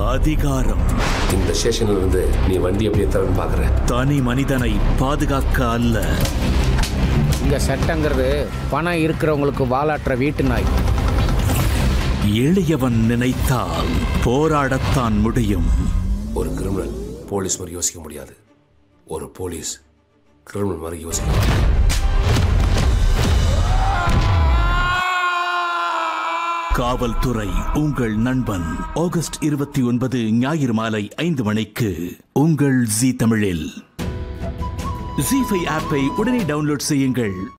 அதிகாரம். இந்த ஸ்டேஷன்ல இருந்து நீ வண்டி எப்படி தரன்னு பாக்குற? தனி மனிதனை பாதுகாக்க அல்ல. இங்க சட்டங்கிறது பணம் இருக்கிறவங்களுக்கு வாலாற்ற வீட்டு நாய். எளியவன் நினைத்தால் போராடத்தான் முடியும். ஒரு கிரிமினல் போலீஸ் மாதிரி யோசிக்க முடியாது. ஒரு போலீஸ் கிரிமினல் மாதிரி யோசிக்க. காவல்துறை உங்கள் நண்பன். ஆகஸ்ட் 29 ஞாயிறு மாலை 5 மணிக்கு உங்கள் ஜீ தமிழில். ஜீ5 ஆப்பை உடனே டவுன்லோட் செய்யுங்கள்.